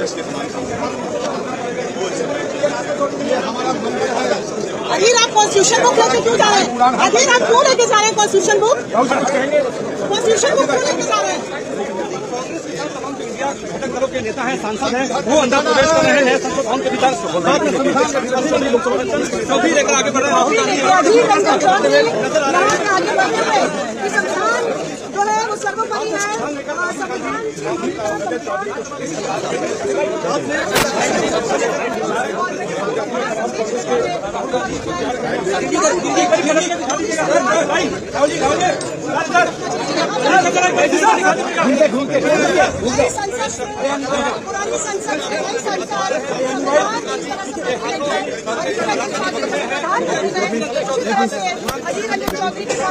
अधीर आप constitution book लेके क्यों जा रहे हैं? अधीर आप क्यों लेके जा रहे हैं कॉन्स्टिट्यूशन बुक? कॉन्स्टिट्यूशन बुक क्यों लेके जा रहे हैं? घटक दलों के नेता हैं, सांसद हैं, वो अंदर प्रवेश कर रहे हैं। संसद भवन के विचार चौधरी लेकर आगे बढ़ रहे हैं। संविधान जो है वो सर्वोपरि है। संविधान पुरानी संसद चौधरी के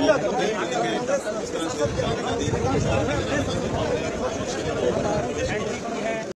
मकर